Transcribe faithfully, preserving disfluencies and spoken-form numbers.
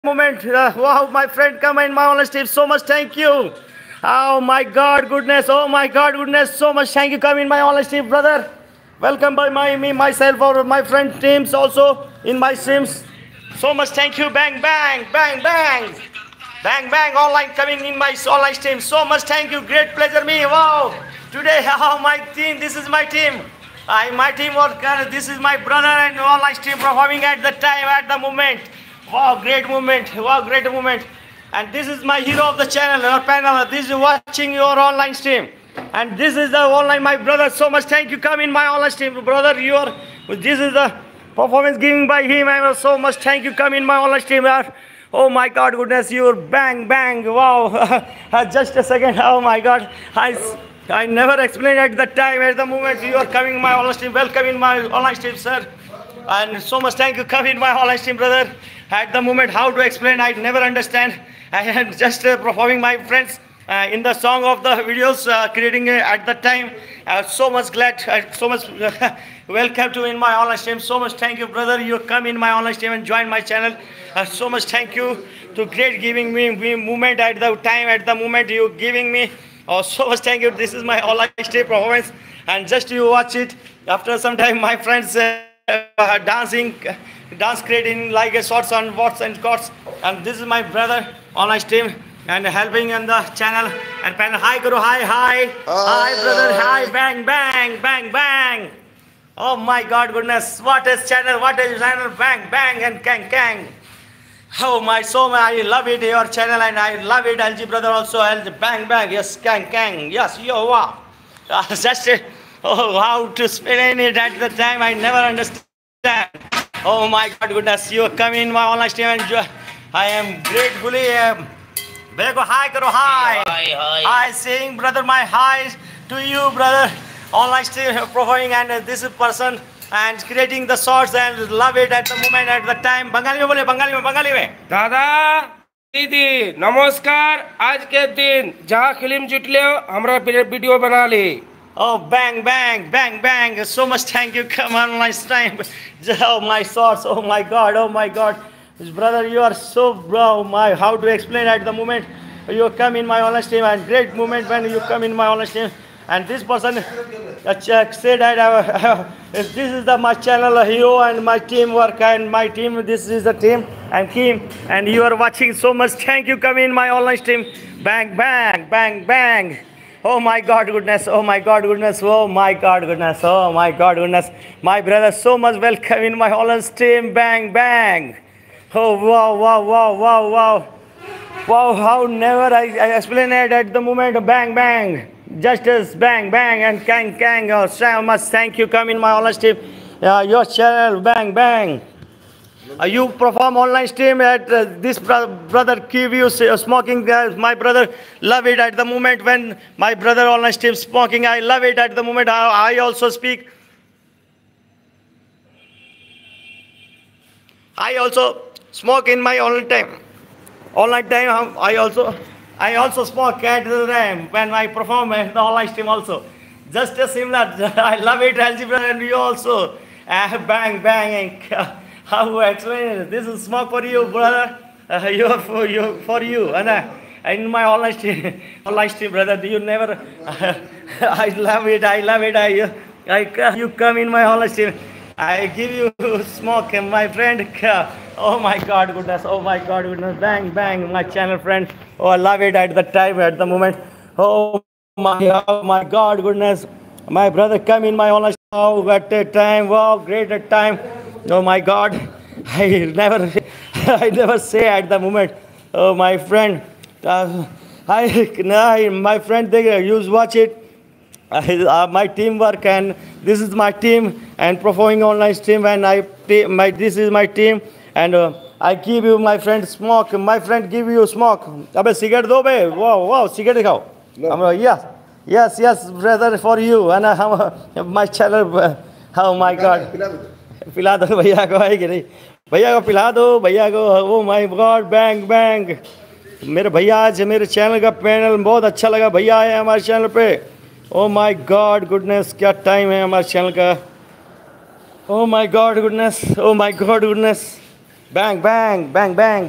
moment. Uh, wow, my friend, come in my online stream. So much thank you. Oh my God, goodness. Oh my God, goodness. So much thank you. Come in my online stream, brother. Welcome by my me myself or my friend teams also in my streams. So much thank you. Bang bang bang bang bang bang. Online coming in my online stream. So much thank you. Great pleasure me. Wow. Today, oh my team. This is my team. I my team worker. This is my brother and online stream performing at the time at the moment. Wow, great moment. Wow, great moment. And this is my hero of the channel, your panel. This is watching your online stream. And this is the online, my brother. So much thank you. Come in my online stream, brother. You are. This is the performance given by him. And so much thank you. Come in my online stream. Oh my God, goodness, you're bang bang. Wow. Just a second. Oh my God. I. I never explained at the time, at the moment you are coming in my online stream. Welcome in my online stream, sir. And so much thank you. Come in my online stream, brother. At the moment, how to explain, I never understand. I am just uh, performing my friends uh, in the song of the videos, uh, creating uh, at the time. I was so much glad, uh, so much welcome to in my online stream. So much thank you, brother. You come in my online stream and join my channel. Uh, so much thank you to great giving me, me movement at the time, at the moment you giving me. Oh, so much thank you. This is my online stream performance, and just you watch it. After some time, my friends uh, uh, dancing, uh, dance creating like a shorts on what's and cots. And this is my brother online stream and helping in the channel. And pen hi guru, hi hi, uh, hi brother, hi bang bang bang bang. Oh my God, goodness! What is channel? What is channel? Bang bang and kang kang. Oh my, so I love it, your channel, and I love it, L G brother also, L G, bang bang, yes, kang kang, yes, yo, wow. Uh, just, uh, oh, how to explain it at the time, I never understand. Oh my God, goodness, you come in my online stream and I am gratefully, um, hi, karo, hi. Hi, hi. Hi, saying, brother, my hi to you, brother, online stream performing, and uh, this person, and creating the shorts and love it at the moment, at the time. Bengali में बोले, बंगाली में, बंगाली में. दादा दीदी नमस्कार. आज के दिन जहाँ फिल्म जुटले हो हमारा वीडियो बना ले. Oh, bang bang bang bang. So much thank you. Come on my stream. Oh my shorts. Oh my God. Oh my God. Brother, you are so bro. My, how to explain at the moment you come in my online stream, and great moment when you come in my online stream. And this person uh, said that uh, this is the my channel uh, hero and my teamwork and my team. This is the team and Kim, and you are watching. So much thank you. Come in my online stream. Bang bang bang bang. Oh my God, goodness. Oh my God, goodness. Oh my God, goodness. Oh my God, goodness. My brother, so much welcome in my online stream. Bang bang. Oh wow wow wow wow wow. Wow, how never I, I explain it at the moment. Bang bang. Just as bang bang and kang kang. Oh, so much thank you. Come in my online stream. Uh, your channel, bang bang. Uh, you perform online stream at uh, this bro brother give you uh, smoking. Uh, my brother love it at the moment when my brother online stream smoking. I love it at the moment. I, I also speak. I also smoke in my online time. Online time I also. I also smoke at the time when I perform at the online stream also. Just a similar, I love it, L G brother, and you also. Uh, bang, bang, and uh, how to explain it? This is smoke for you, brother. Uh, you for you, for you. And uh, in my online stream, online stream, brother, you never, uh, I love it, I love it. I, I, you come in my online stream. I give you smoke, my friend. Oh my God, goodness. Oh my God, goodness. Bang, bang, my channel friend. Oh, I love it at the time, at the moment. Oh my, oh my God, goodness. My brother come in my online. Oh, at a time. Wow, great at time. Oh my God. I never, I never say at the moment. Oh, my friend. Uh, I, my friend, they use watch it. Uh, my teamwork, and this is my team and performing online stream, and I my this is my team, and uh, I give you my friend smoke. My friend give you smoke. Abe cigarette do be. Wow wow cigarette dikhao. No. Yes yes yes brother for you, and uh, my channel. Uh, oh my God. पिला दो भैया को है कि नहीं भैया को पिला दो भैया को. Oh my God, bang bang. मेरे भैया आज मेरे चैनल का पैनल बहुत अच्छा लगा. भैया आए हमारे चैनल पे. Oh my God, goodness, क्या टाइम है हमारे चैनल का. Oh my God, goodness. Oh my God, goodness. Bang, bang, bang, bang.